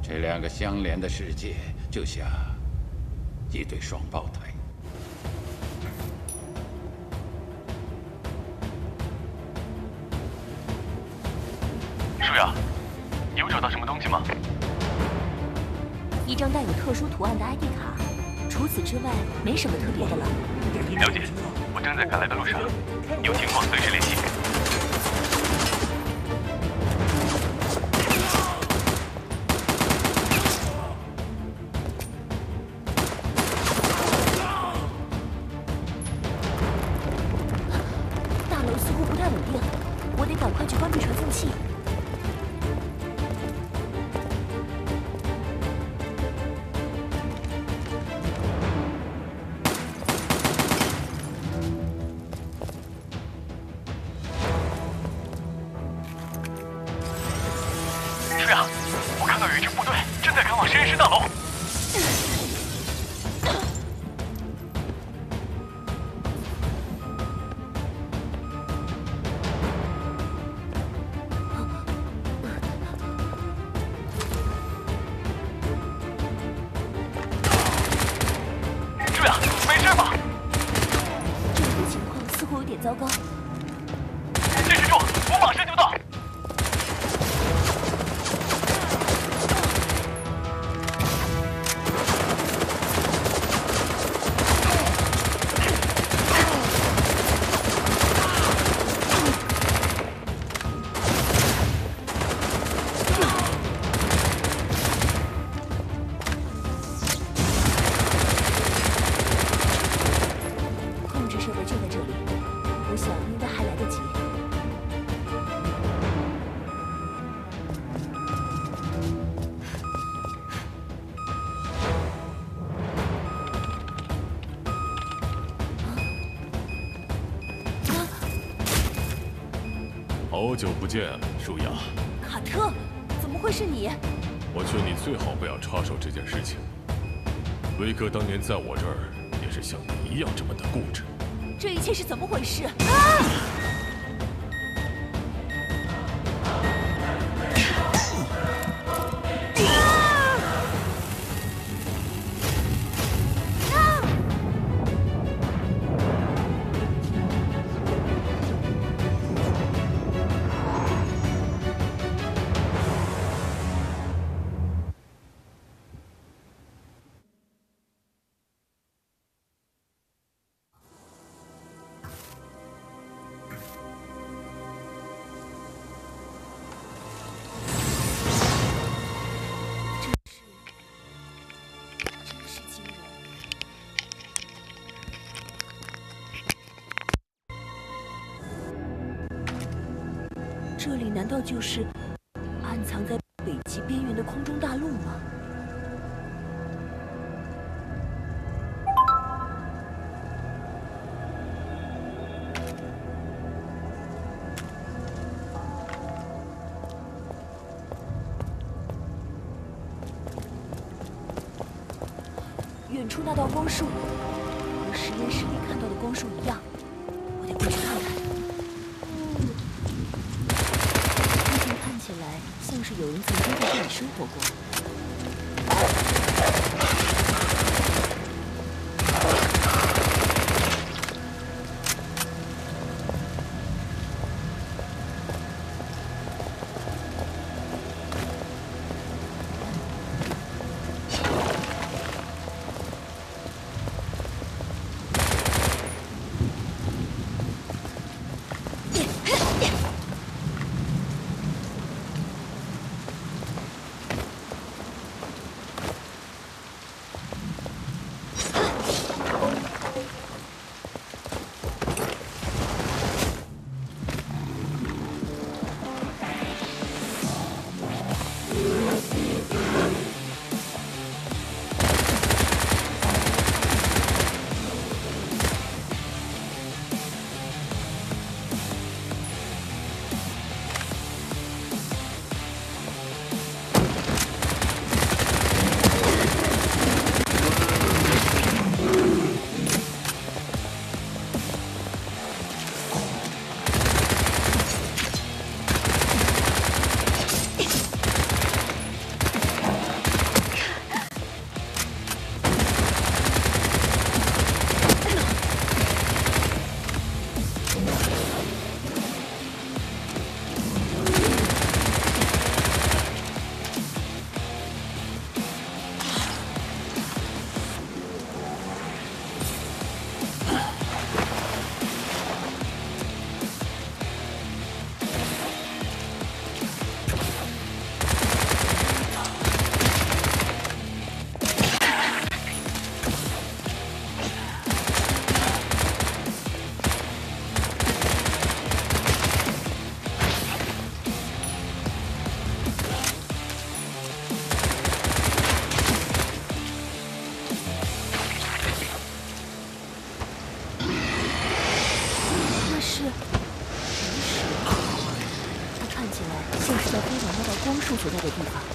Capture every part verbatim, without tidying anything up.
这两个相连的世界，就像一对双胞胎。 舒雅，有找到什么东西吗？ 一张带有特殊图案的 I D 卡，除此之外没什么特别的了。 了解，我正在赶来的路上，有情况随时联系。 糟糕！ 坚持住，我马上就到。 控制设备就在这里。 我想应该还来得及。 好久不见，舒雅。 卡特，怎么会是你？ 我劝你最好不要插手这件事情。威哥当年在我这儿也是像你一样这么的固执。 这一切是怎么回事？啊！这里难道就是暗藏在北极边缘的空中大陆吗？远处那道光束和实验室里看到的光束一样，我得过去看看。 看起来像是有人曾经在这里生活过。 飞往那道光束所在的地方。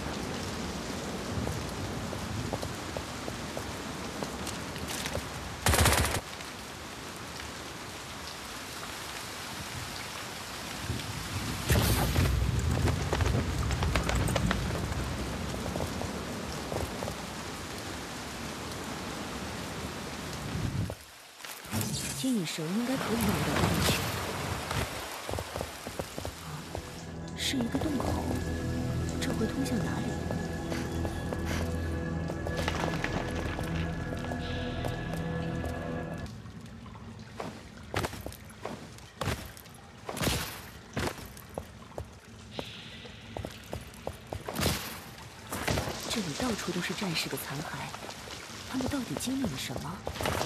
接引绳应该可以用到这里去。是一个洞口，这会通向哪里？这里到处都是战士的残骸，他们到底经历了什么？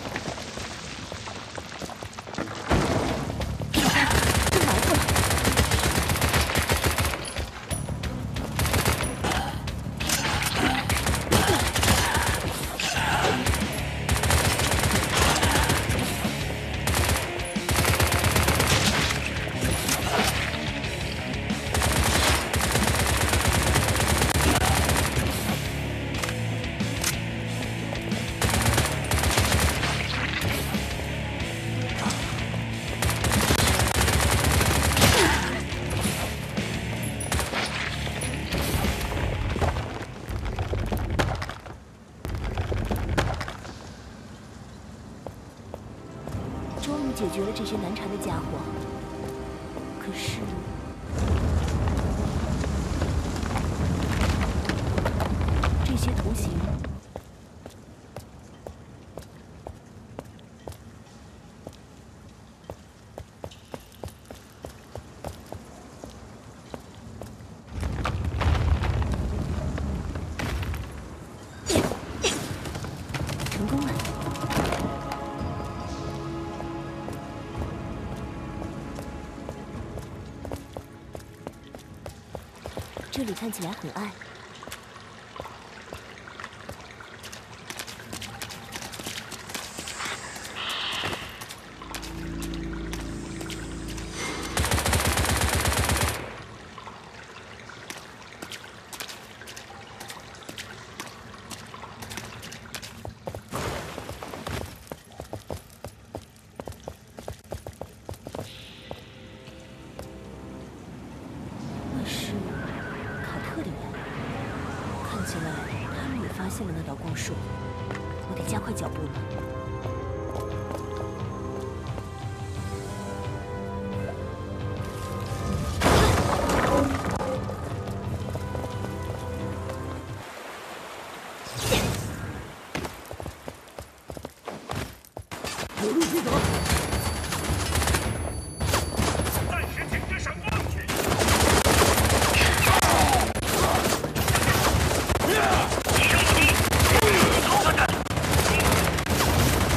解决了这些难缠的家伙，可是这些图形成功了。 这里看起来很暗。那是。 特的人，看起来他们也发现了那道光束，我得加快脚步了。有路可走。 暂时停止闪光。 敌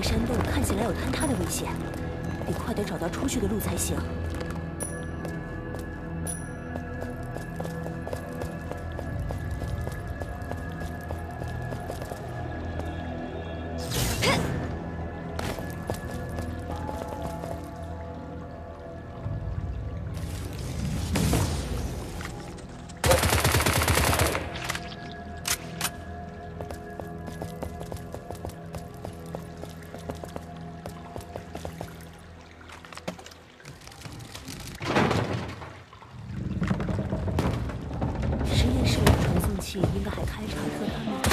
个山洞看起来有坍塌的危险，得快点找到出去的路才行。应该还开着，可他们。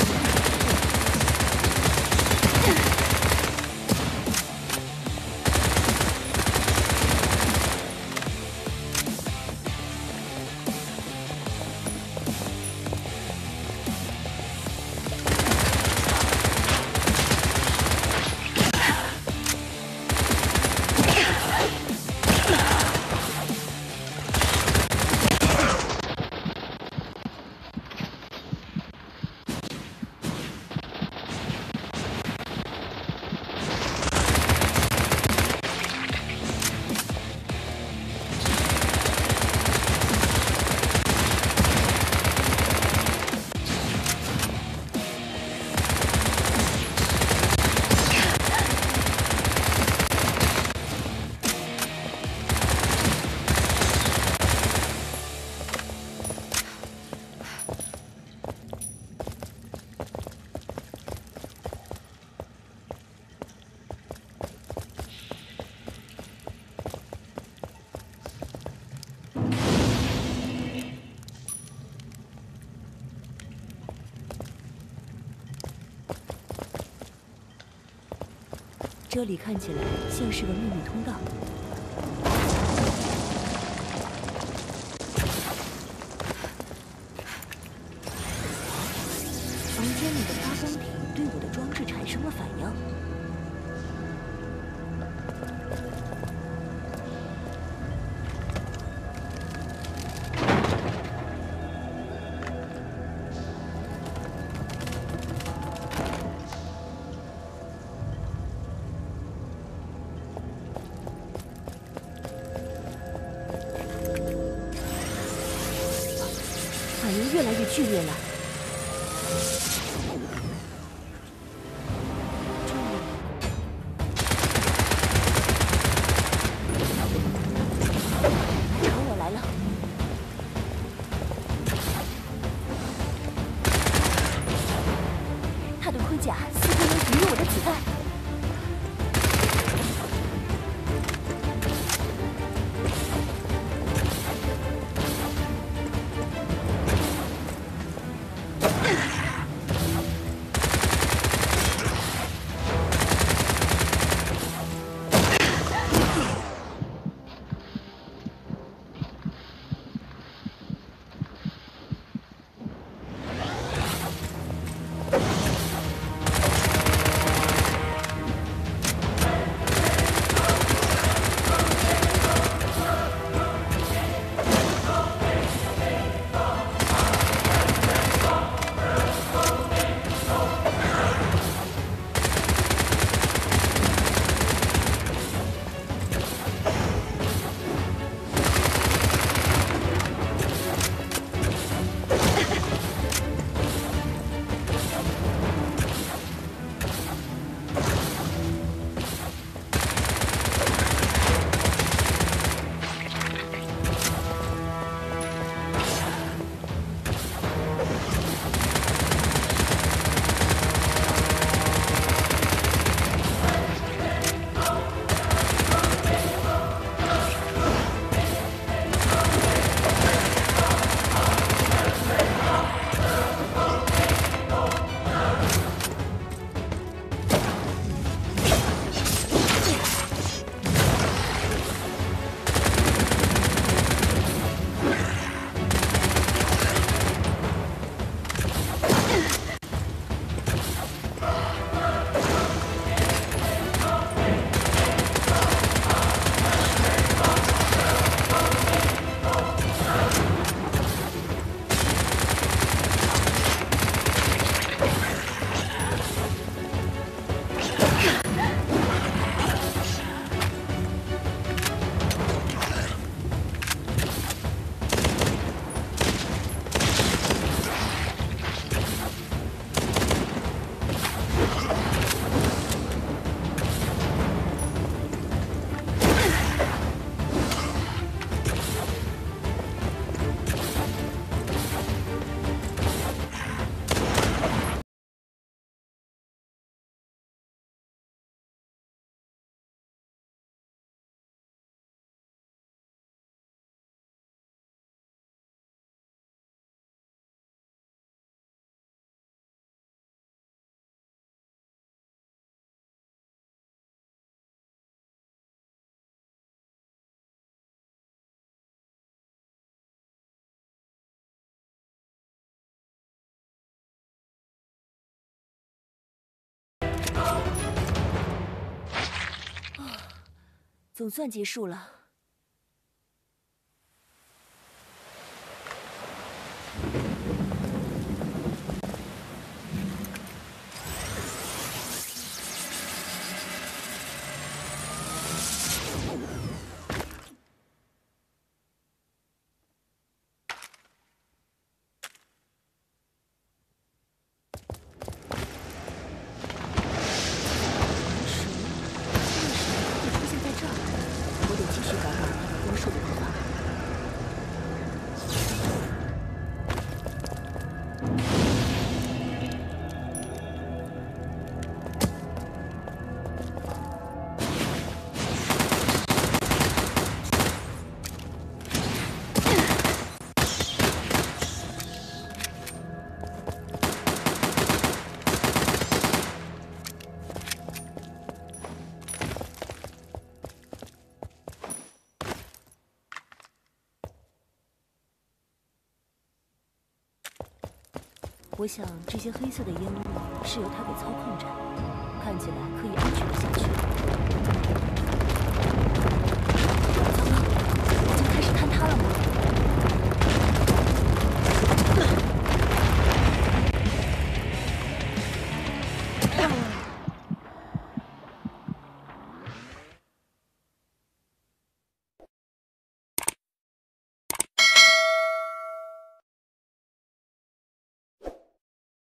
这里看起来像是个秘密通道。房间里的发光体对我的装置产生了反应。反应越来越剧烈了。朝我来了。他的盔甲似乎能抵御我的子弹。 总算结束了。我想这些黑色的烟雾是由他给操控着，看起来可以安全的下去。